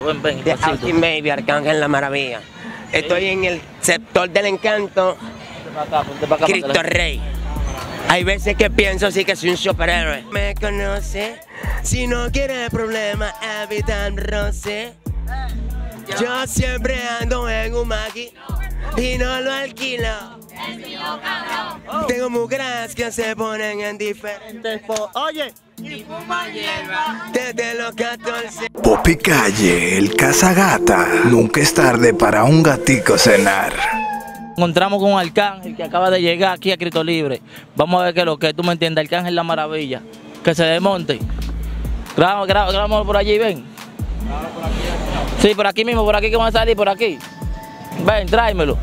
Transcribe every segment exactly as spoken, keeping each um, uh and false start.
ven, ven, De pasito. Austin Baby, Arcángel La Maravilla. Estoy en el sector del encanto, Ponte pa' acá, ponte pa' acá, Cristo ponte la- Rey. Hay veces que pienso sí que soy un superhéroe. Me conoce, si no quiere problema, evita el roce. Yo siempre ando en un maqui y no lo alquilo. Tengo mujeres que se ponen en diferentes po- Oye, desde los catorce. Popi Calle, el cazagata. Nunca es tarde para un gatico cenar. encontramos con un Arcángel que acaba de llegar aquí a Cristo Libre. Vamos a ver qué es lo que tú me entiendes, Arcángel La Maravilla. Que se desmonte. Grabamos, grabamos, grabamos por allí, ven. Sí, por aquí mismo, por aquí que van a salir, por aquí. Ven, tráemelo.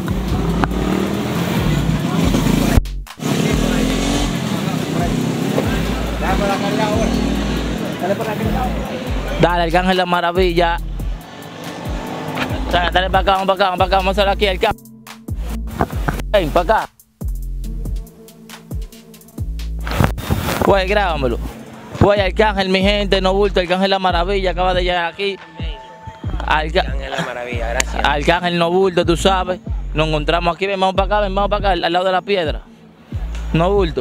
Dale, Arcángel La Maravilla. Dale, dale para acá, vamos para acá, vamos para acá, vamos a hacer aquí, Arcángel. Ven, para acá. Pues grábamelo. Pues Arcángel, mi gente, no bulto, Arcángel La Maravilla, acaba de llegar aquí. Arca- Arcángel La Maravilla, gracias. Arcángel no bulto, tú sabes. Nos encontramos aquí, ven, vamos para acá, ven, vamos para acá, al, al lado de la piedra. No bulto.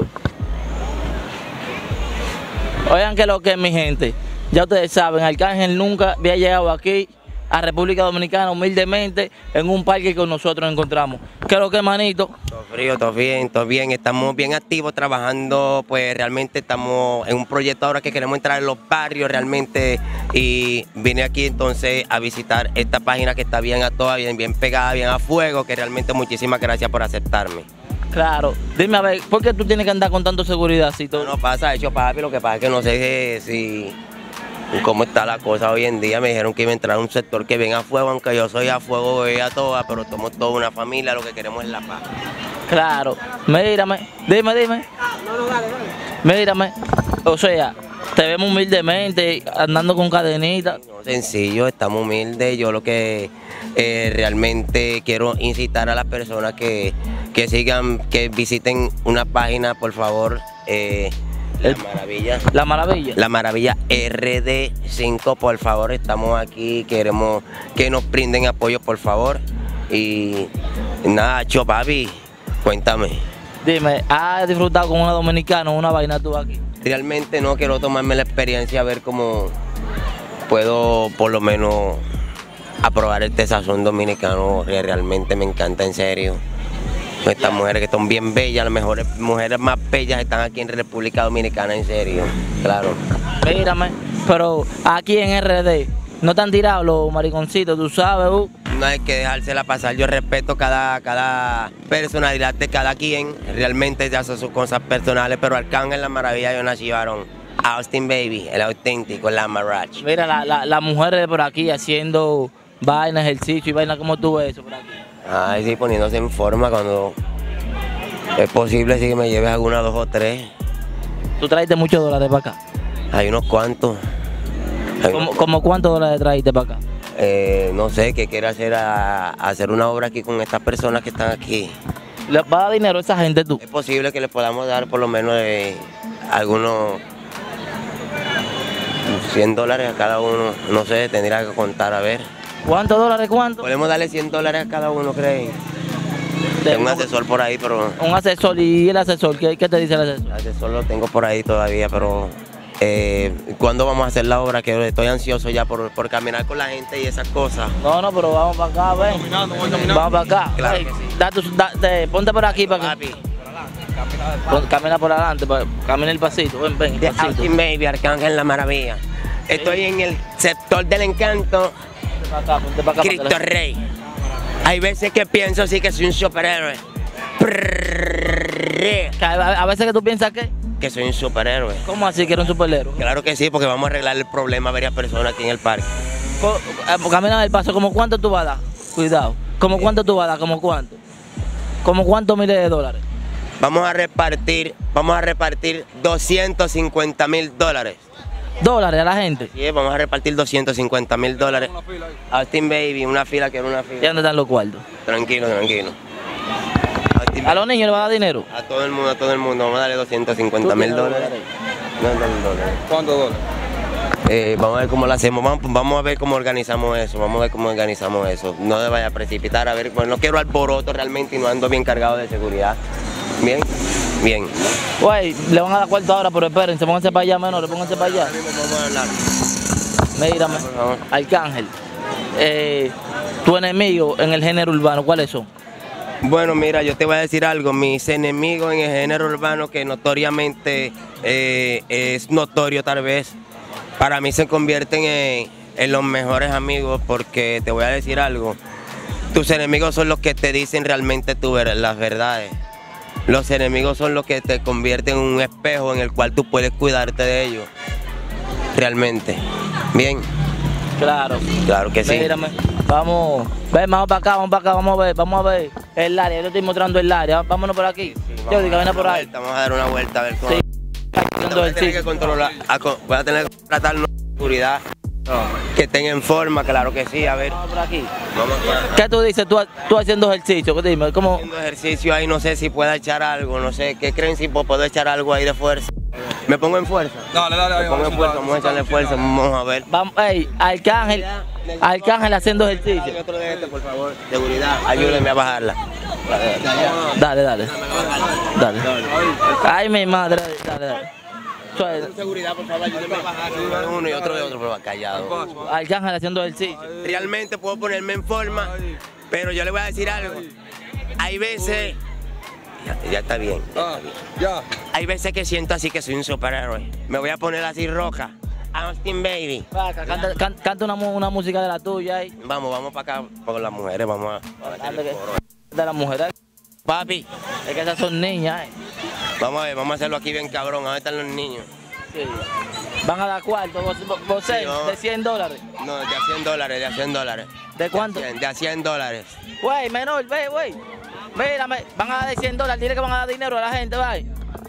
Oigan que lo que es, mi gente. Ya ustedes saben, Arcángel nunca había llegado aquí a República Dominicana humildemente en un parque que nosotros nos encontramos. ¿Qué es lo que, manito? Todo frío, todo bien, todo bien. Estamos bien activos trabajando, pues realmente estamos en un proyecto ahora que queremos entrar en los barrios realmente y vine aquí entonces a visitar esta página que está bien a toda, bien, bien pegada, bien a fuego, que realmente muchísimas gracias por aceptarme. Claro. Dime a ver, ¿por qué tú tienes que andar con tanto seguridad? Si No, no pasa, hecho papi, lo que pasa es que no sé si cómo está la cosa hoy en día. Me dijeron que iba a entrar a un sector que ven a fuego, aunque yo soy a fuego, voy a todas, pero somos toda una familia, lo que queremos es la paz. Claro. Mírame, dime, dime. No, no, dale, dale. Mírame. O sea, te vemos humildemente, andando con cadenitas. No, sencillo, estamos humildes. Yo lo que eh, realmente quiero incitar a las personas que, que sigan, que visiten una página, por favor. Eh, La Maravilla. La Maravilla. La Maravilla R D cinco, por favor, estamos aquí, queremos que nos brinden apoyo, por favor. Y nada, cho papi, cuéntame. Dime, ¿has disfrutado con una dominicana o una vaina tú aquí? Realmente no quiero tomarme la experiencia, a ver cómo puedo por lo menos aprobar este sazón dominicano, que realmente me encanta, en serio. Estas mujeres que son bien bellas, las mejores mujeres más bellas están aquí en República Dominicana, en serio, claro. Mírame, pero aquí en R D no te han tirado los mariconcitos, tú sabes, uh. No hay que dejársela pasar, yo respeto cada, cada personalidad de cada quien, realmente ya son sus cosas personales, pero Arcángel La Maravilla yo nací varón. Austin Baby, el auténtico, La Marach. Mira, las la, la mujeres de por aquí haciendo vaina, ejercicio y vaina, como tú ves eso por aquí. Ay, sí, poniéndose en forma cuando es posible, sí que me lleves alguna, dos o tres. ¿Tú traiste muchos dólares para acá? Hay unos cuantos. Hay ¿Cómo, unos- cómo cuántos dólares traiste para acá? eh, no sé, qué quiere hacer, a, a hacer una obra aquí con estas personas que están aquí. ¿Les va a dar dinero a esa gente tú? Es posible que les podamos dar por lo menos eh, algunos cien dólares a cada uno. No sé, tendría que contar, a ver. ¿Cuántos dólares? ¿Cuántos? Podemos darle cien dólares a cada uno, ¿creen? Tengo un asesor por ahí, pero Un asesor, ¿y el asesor? ¿Qué, qué te dice el asesor? el asesor lo tengo por ahí todavía, pero eh, ¿cuándo vamos a hacer la obra? Que estoy ansioso ya por, por caminar con la gente y esas cosas. No, no, pero vamos para acá, ven. Vamos para acá. Claro Ey, que sí. da tu- da- te- ponte por aquí para que. Papi, Pon- camina por adelante, pa- camina el pasito, ven, ven, el de pasito. Austin Baby, Arcángel La Maravilla. Estoy en el sector del encanto, Ponte pa' acá, ponte pa' acá, Cristo para que Rey. Hay veces que pienso sí que soy un superhéroe. la- que a, a veces que tú piensas que, Que soy un superhéroe. ¿cómo así que eres un superhéroe? Claro que sí, porque vamos a arreglar el problema a varias personas aquí en el parque. Co- eh, Camina el paso, ¿como cuánto tú vas a dar? Cuidado. ¿Como cuánto tú vas a dar? ¿Como cuánto? ¿Como cuántos miles de dólares? Vamos a repartir, vamos a repartir doscientos cincuenta mil dólares. ¿Dólares a la gente? Sí, vamos a repartir doscientos cincuenta mil dólares. Austin Baby, una fila que era una ¿Y fila. dónde están los cuartos? Tranquilo, tranquilo. Austin ¿A Baby. los niños les va a dar dinero? A todo el mundo, a todo el mundo. Vamos a darle doscientos cincuenta mil ¿Tú tienes dólares. No, no, dólares. ¿Cuántos dólares? Eh, vamos a ver cómo lo hacemos, vamos, vamos a ver cómo organizamos eso, vamos a ver cómo organizamos eso. No me vaya a precipitar, a ver, bueno, no quiero alboroto realmente y no ando bien cargado de seguridad. Bien, bien. Güey, le van a dar cuarto ahora, pero espérense, pónganse para allá, menores, pónganse para allá. Vamos a hablar. Mírame, Por favor. Arcángel, eh, tu enemigo en el género urbano, ¿cuáles son? Bueno, mira, yo te voy a decir algo, mis enemigos en el género urbano que notoriamente eh, es notorio tal vez, para mí se convierten en, en los mejores amigos porque te voy a decir algo, tus enemigos son los que te dicen realmente tu, las verdades, los enemigos son los que te convierten en un espejo en el cual tú puedes cuidarte de ellos, realmente, bien. Claro. Claro que sí. Mírame, vamos, ven, vamos para acá, vamos para acá, vamos a ver, vamos a ver el área, yo te estoy mostrando el área, vámonos por aquí. Sí, Yo vamos, digo, a ven dar por una ahí. vuelta, vamos a dar una vuelta a ver cómo. Sí. Voy a tener que controlar, a co- voy a tener que tratar una seguridad que estén en forma, claro que sí, a ver. Vamos por aquí. Vamos a ¿Qué tú dices? Tú, tú haciendo ejercicio, dime, ¿cómo? haciendo ejercicio ahí, no sé si pueda echar algo, no sé, ¿qué creen si puedo echar algo ahí de fuerza? ¿Me pongo en fuerza? Dale, dale, Me pongo en fuerza, vamos a echarle fuerza, vamos a ver. Vamos, ey, Arcángel, Arcángel haciendo ejercicio. Hay otro de este, por favor, seguridad, ayúdenme a bajarla. Dale, dale. Dale. Ay, mi madre, dale, dale. Suave. Seguridad, por favor, ayúdenme a bajarla. Uno y otro de otro, pero callado. Arcángel haciendo ejercicio. Realmente puedo ponerme en forma, pero yo le voy a decir algo. Hay veces... Ya, ya está bien, ya Ah, está bien. ya. Hay veces que siento así que soy un superhéroe. Me voy a poner así roja. Austin Baby. Va acá, Canta, can- canta una, mu- una música de la tuya ahí. Vamos, vamos para acá con las mujeres, vamos a... a Dale, meterle que- coro. De las mujeres. Papi, Es que esas son niñas, eh. vamos a ver, vamos a hacerlo aquí bien cabrón. ¿Dónde están los niños? Sí. Van a dar cuarto, vos, vos, vos Sí, vamos. de cien dólares. No, de a cien dólares, de a cien dólares. ¿De cuánto? De a cien dólares. Güey, menor, ve, güey. Mírame, van a dar de cien dólares, dile que van a dar dinero a la gente, vaya.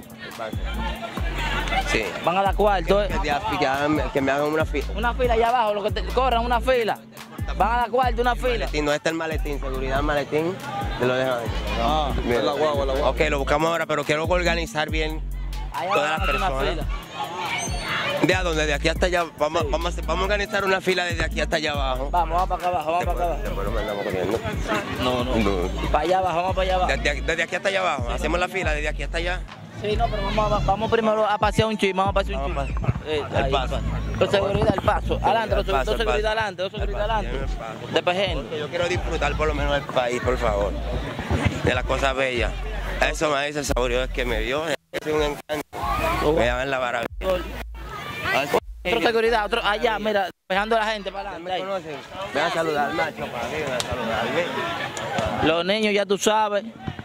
Sí. Van a dar cuarto, eh. Que, te ha- que hagan- que me hagan una fila. Una fila allá abajo, lo que te corran una fila. Van a dar cuarto, una fila. Maletín, ¿dónde está el maletín? Seguridad, maletín. Te lo dejan ahí. Ah, Mira. es la guagua, la guagua. Ok, lo buscamos ahora, pero quiero organizar bien Allá todas van a las hacer una personas. fila. ¿De a dónde? De aquí hasta allá. Vamos, vamos, a, hacer- vamos a organizar una fila desde aquí hasta allá abajo. Vamos, vamos para acá abajo, vamos para acá abajo. Después nos mandamos corriendo. No, no. No. Para allá abajo, vamos para allá abajo. Desde, desde aquí hasta allá abajo. Hacemos la fila desde aquí hasta allá. Sí, no, pero vamos, a- vamos primero a pasear un chisme, vamos a pasear un Vamos chisme. Eh, al ahí, paso. pa- Con seguridad, el paso. Adelante, dos Al paso, al seguridad paso. adelante, dos seguridad Al paso, adelante. al paso. De pejeno. Porque yo quiero disfrutar por lo menos del país, por favor. De las cosas bellas. Eso me dice el saborio es que me dio. Es un encanto. Me llaman la maravilla. Otro seguridad, otro allá, mira, despejando a la gente para ¿Me adelante. ahí. conocen? Ven a saludar, macho, para mí, ven a saludarme. Los niños, ya tú sabes.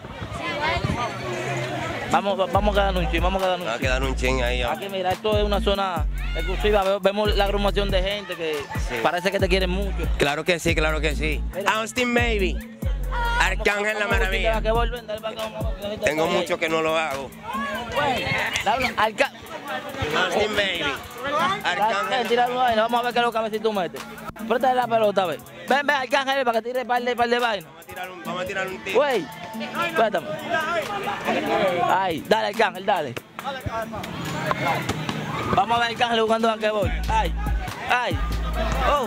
Vamos, vamos a quedar un chisme, vamos a quedar Me un va a chisme. quedar un chen ahí. Aquí, mira, esto es una zona exclusiva. Ve- Vemos la agrupación de gente que Sí. parece que te quieren mucho. Claro que sí, claro que sí. Austin Baby. Arcángel la maravilla. Que vuelven, dale para acá, vamos, que ahorita Tengo está ahí. mucho que no lo hago. Bueno, dale, Arca- Austin Baby. Ven, Arcángel. tira una vaina, vamos a ver qué es lo que a ver si tú metes. Préstale la pelota, a ver. Ven, ven, Arcángel, para que tire par de, par de vaina. Vamos a tirar un, vamos a tirar un tiro. Güey, espérame. Ay, dale, Arcángel, dale. Vamos a ver Arcángel jugando basquetbol. Ay, ay. Oh.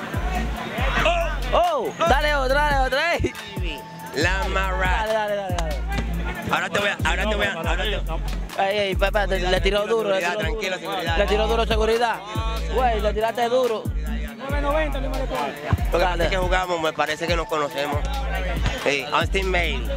Oh, dale otra, dale otra. Ey. La Dale, Mara. dale, dale, dale. Ahora te voy a, ahora te voy a, ahora te Ey, ey, espérate, le tiró duro, le tiró Tranquilo, duro. seguridad. Le tiró duro seguridad. Güey, le tiraste duro. Lo que pasa es que jugamos, me parece que nos conocemos. Sí, Austin Baby.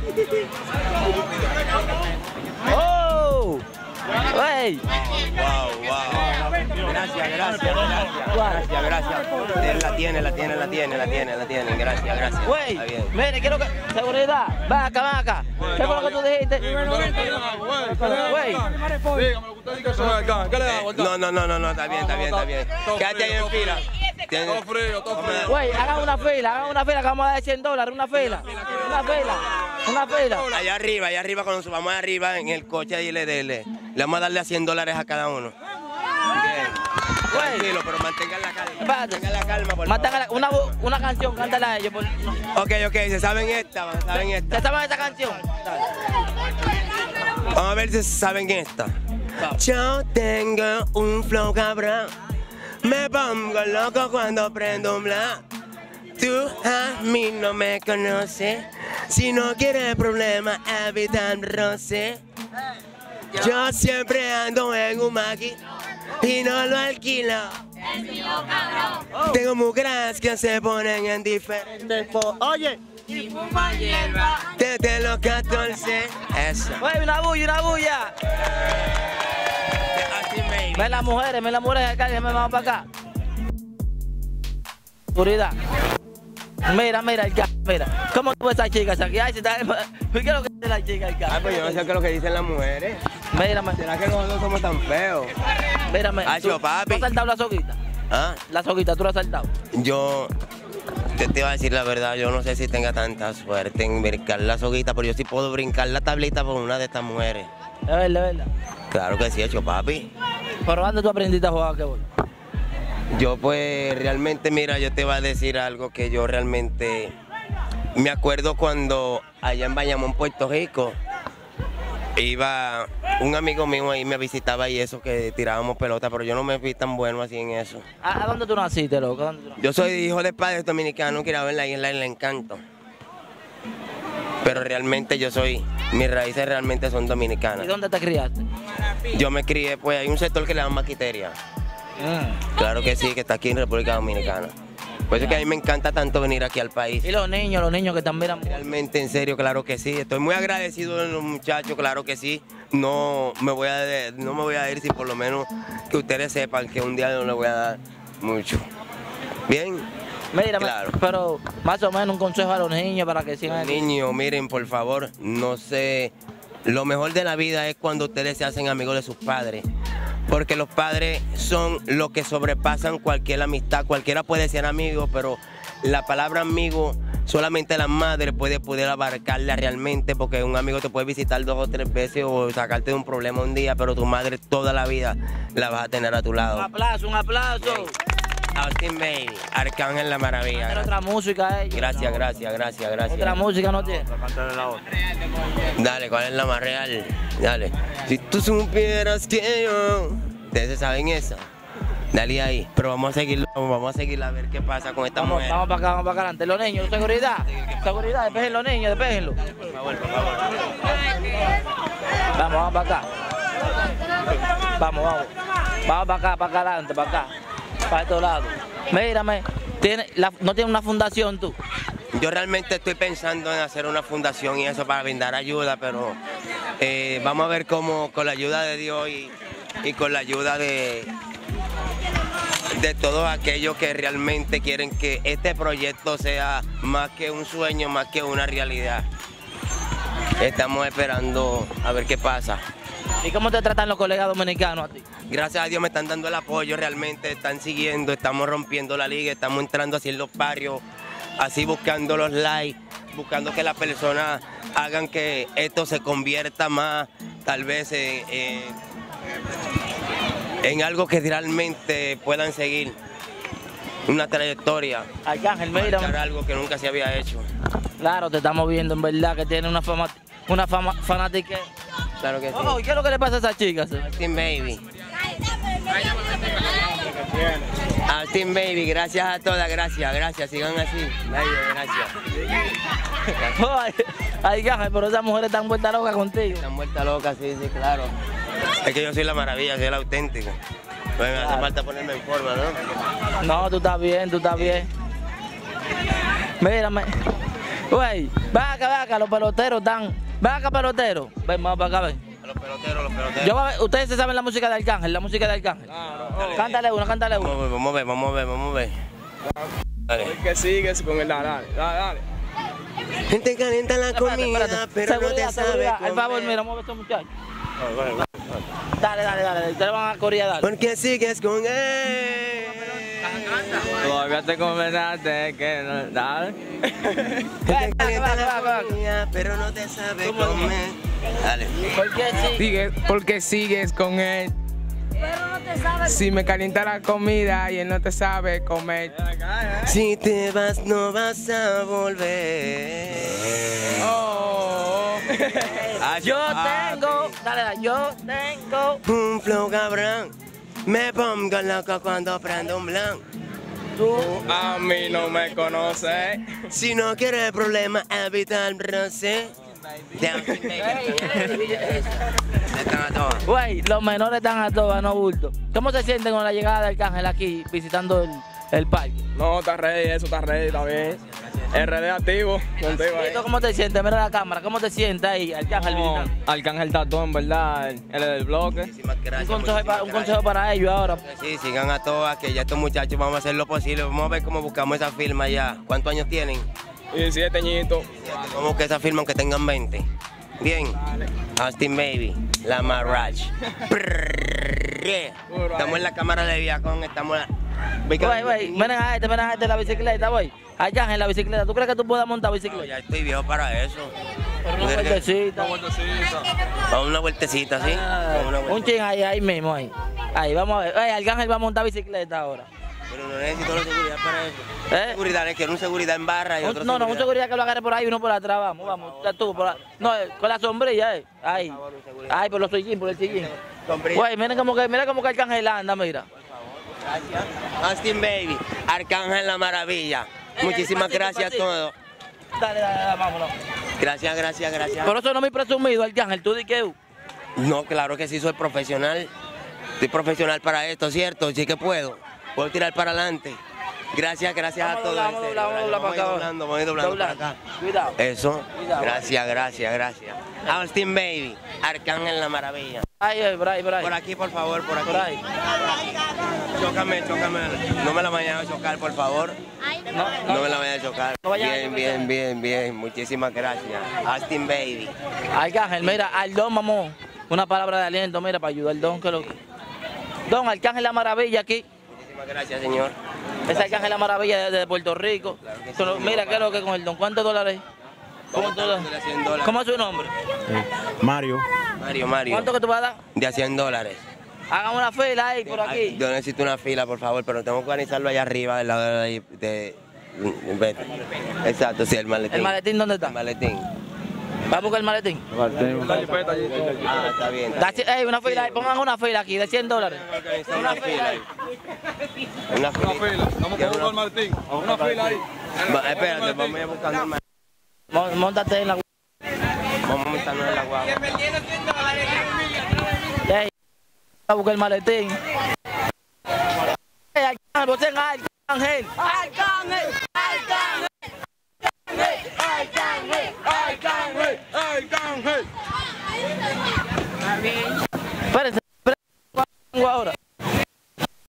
¡Oh! ¡Ey! Wow, wow. Gracias, gracias, gracias. Gracias, gracias. La tiene, la tiene, la tiene, la tiene, la tiene. Gracias, gracias. Güey, Está bien. mire, quiero que... Seguridad, ven acá, ven acá. ¿Qué fue lo que tú dijiste? Güey. Dígame lo que usted diga sobre acá. ¿Qué le hago acá? No, no, no, no, no, está bien, está bien, está bien. Quédate ahí en fila. Tiene- Todo frío, todo frío. Güey, hagan una fila, hagan una fila que vamos a dar cien dólares, una fila. Una fila, una fila. Allá arriba, allá arriba, cuando subamos arriba en el coche, ahí le, le, le, le vamos a darle a cien dólares a cada uno. Bien. Güey. Tranquilo, pero mantengan la calma. Espérate. Mantengan la calma, por Mátame favor. una, una canción, cántala a ellos. Por... no. Ok, ok, se saben esta, se saben esta. ¿Se saben esa canción? Dale. Vamos a ver si saben esta. Yo tengo un flow cabrón, Me pongo loco cuando prendo un bla. Tú a mí no me conoces. Si no quieres problemas, evita el roce. Yo siempre ando en un maqui y no lo alquilo. Tengo mujeres que se ponen en diferentes po- Oye, Y fuma hierba. desde los catorce. Eso. Oye, una bulla, una bulla. Así me Ven las mujeres, ven las mujeres acá, déjame vamos para acá. Seguridad. Mira, mira, el ca... mira. ¿Cómo tú ves a esa chica aquí? Ay, si está... ¿Qué es lo que dice la chica el Ah, pues yo no sé qué es lo que dicen las mujeres. Mírame, ¿Será que nosotros somos tan feos? mírame. Acho, ¿Tú- papi. ¿Tú has saltado la soguita? ¿Ah? La soguita, ¿tú la has saltado? Yo te, te iba a decir la verdad, yo no sé si tenga tanta suerte en brincar la soguita, pero yo sí puedo brincar la tablita por una de estas mujeres. Es verdad, es verdad. Claro que sí, hecho papi. ¿Pero dónde tú aprendiste a jugar a qué voy? Yo pues realmente, mira, yo te voy a decir algo que yo realmente me acuerdo cuando allá en Bayamón, Puerto Rico, iba un amigo mío ahí me visitaba y eso que tirábamos pelota, pero yo no me fui tan bueno así en eso. ¿A, a dónde tú naciste, loco? ¿Dónde tú naciste? Yo soy hijo de padres dominicanos, criado en la isla del Encanto. Pero realmente yo soy, mis raíces realmente son ¿Y dominicanas. dónde te criaste? Yo me crié, pues hay un sector que le llaman Maquiteria. Mm. Claro que sí, que está aquí en República Dominicana. Por eso es que a mí me encanta tanto venir aquí al país. Y los niños, los niños que están mirando. Realmente, en serio, claro que sí. Estoy muy agradecido de los muchachos, claro que sí. No me voy a, de- no me voy a ir sin por lo menos que ustedes sepan que un día no les voy a dar mucho. Bien, Mira, Claro. pero más o menos un consejo a los niños para que sigan. niños, miren, por favor, no sé. Lo mejor de la vida es cuando ustedes se hacen amigos de sus padres. Porque los padres son los que sobrepasan cualquier amistad. Cualquiera puede ser amigo, pero la palabra amigo solamente la madre puede poder abarcarla realmente. Porque un amigo te puede visitar dos o tres veces o sacarte de un problema un día, pero tu madre toda la vida la vas a tener a tu Un lado. aplauso, un aplauso. Austin Baby, Arcángel la Tiene Maravilla. otra música ellos. Gracias, gracias, gracias, Otra gracias. música no tiene. Dale, ¿cuál es la más real? Dale. Si tú supieras que yo... ¿Ustedes saben esa? Dale ahí. Pero vamos a seguirlo, vamos a seguirla a ver qué pasa con esta Vamos, mujer. vamos para acá, vamos para acá adelante. Los niños, seguridad. Seguridad, despejen los niños, despejenlos. Por favor, por favor. Vamos, vamos para acá. Vamos, vamos. Vamos para acá, para acá adelante, para acá. Para estos lados. Mírame, tiene, la- no tiene una fundación tú. Yo realmente estoy pensando en hacer una fundación y eso para brindar ayuda, pero eh, vamos a ver cómo con la ayuda de Dios y, y con la ayuda de, de todos aquellos que realmente quieren que este proyecto sea más que un sueño, más que una realidad. Estamos esperando a ver qué pasa. ¿Y cómo te tratan los colegas dominicanos a ti? Gracias a Dios me están dando el apoyo, realmente están siguiendo, estamos rompiendo la liga, estamos entrando así en los barrios, así buscando los likes, buscando que las personas hagan que esto se convierta más, tal vez en, en, en algo que realmente puedan seguir, una trayectoria, Arcángel, marcar mírame. algo que nunca se había hecho. Claro, te estamos viendo, en verdad, que tiene una fama, una fama fanática. Claro que sí. Oh, ¿qué es lo que le pasa a esa chica? Austin Baby. Austin Baby, gracias a todas, gracias, gracias, sigan así. Ay, gracias. Oh, ay, Arcángel, pero esas mujeres están vueltas locas contigo. Están vueltas locas, sí, sí, claro. Es que yo soy la maravilla, soy el auténtico. Pues me hace Claro. falta ponerme en forma, ¿no? No, tú estás bien, tú estás bien. Mírame. Güey, ven acá, ven acá, los peloteros están. Ven acá, peloteros. Ven, vamos para acá, ven. Los peloteros, los peloteros. Yo, voy a ver- ustedes se saben la música de Arcángel, la música de Arcángel. Cántale una, cántale Vamos a una. ver, vamos a ver, vamos a ver, vamos a ver. Dale. Que sigues con el dale, dale, dale, dale. Gente calienta la Espérate, comida, espérate. pero no te Seguridad, sabe seguridad. comer. Al favor, mira, mueve a estos muchachos. Dale, dale, dale. Ustedes van a corear, dale. Porque sigues con él. Todavía te conversaste que no, dale. Gente calienta la comida, pero no te sabe comer. Dale. ¿Por qué sí? Sigue, porque sigues con él. Si me calienta la comida y él no te sabe comer. Si te vas, no vas a volver. Oh. Yo tengo, dale, dale, yo tengo. Un flow cabrón, Me pongo loco cuando prendo un blanco. Tú a mí no me conoces. Si no quieres problemas, evita el roce. Están a todas. Güey, los menores están a todas, no bulto. ¿Cómo se sienten con la llegada de Arcángel aquí visitando el, el parque? No, está ready, eso está ready, está bien. R D activo, contigo ¿Y ahí. tú cómo te sientes? Mira la cámara, ¿cómo te sientes ahí, Arcángel No, visitando? Arcángel Tatón, en verdad, él es del bloque. Muchísimas Un gracias. consejo, muchísimas para, un gracias. consejo para ellos ahora. Sí, sigan a todas, que ya estos muchachos vamos a hacer lo posible. Vamos a ver cómo buscamos esa firma ya. ¿Cuántos años tienen? Y siete añitos. Vamos que esa firma aunque tengan veinte. Bien. Austin Baby, la Marrach. Estamos en la cámara de Viacón, estamos en la... Güey, güey, miren a este, miren a este la bicicleta, güey. Arcángel, la bicicleta. ¿Tú crees que tú puedas montar No, bicicleta? ya estoy viejo para eso. Pero ¿Tú una crees que- vueltecita. Vamos a una vueltecita, ¿sí? Ah, Vamos a una un vueltecita. ching ahí, ahí mismo, ahí. Ahí, vamos a ver. Oye, Arcángel va a montar bicicleta ahora. Pero no necesito la seguridad para eso. ¿Eh? Seguridad, es que un seguridad en barra y Un- otro no, no, un seguridad. seguridad que lo agarre por ahí y uno por atrás, vamos, vamos. Ya tú, por la- no, eh, con la sombrilla, eh. Ahí. Ahí, por los sillín, por el sillín. Sombrilla. Güey, miren como que, mira como que Arcángel anda, mira. Austin Baby, Arcángel la Maravilla. Ey, Muchísimas despacito, gracias a despacito. todos. Dale, dale, dale, vámonos. Gracias, gracias, gracias. Por eso no me presumido, Arcángel, tú di que... No, claro que sí, soy profesional. Soy profesional para esto, ¿cierto? Sí que puedo. Puedo tirar para adelante. Gracias, gracias Vamos a todos. doblar, vamos en a doblar, serio, vamos a doblar vamos a ir para acá. doblando, vamos a ir doblando Doblar. para acá. Cuidado. Eso. Cuidado. Gracias, gracias, gracias. Austin Baby, Arcángel la Maravilla. Ahí, ahí, por ahí, por ahí. Por aquí, por favor, por aquí. Por ahí. Chócame, chócame. No me la vayas a chocar, por favor. No, No me la vayas a chocar. No vayas a Bien, chocar. bien, bien, bien. Muchísimas gracias. Austin Baby. Arcángel, mira, al don, mamón. Una palabra de aliento, mira, para ayudar al don. Que lo... Don, Arcángel la Maravilla aquí. Muchísimas gracias, señor. Es Arcángel la Maravilla de, de Puerto Rico. que sí, Pero señor. mira, ¿qué es lo que con el don? ¿Cuántos dólares? ¿Cómo, tú De a cien dólares. ¿Cómo es su nombre? Mario. Mario, Mario. ¿Cuánto que tú vas a dar? De a cien dólares. Hagamos una fila ahí, por Ay, aquí. yo necesito una fila, por favor, pero tengo que organizarlo allá arriba, del lado de ahí. De, de- exacto, sí, el maletín. ¿El maletín dónde está? El maletín. ¿Va a buscar el maletín? Ah, está bien. Da Está cien- ey, una fila ahí, pongan una fila aquí de cien dólares. bien. Una fila ahí. Una fila. Vamos a buscar el Martín. Una fila ahí. Va, espérate, vamos a ir buscando el maletín. Mó- Móntate en la... Vamos a montarnos en la guagua. Ey, va a buscar el maletín. Ey, Arcángel, vos en Arcángel. Arcángel, Arcángel. Arcángel, Arcángel. Arcángel. Está bien.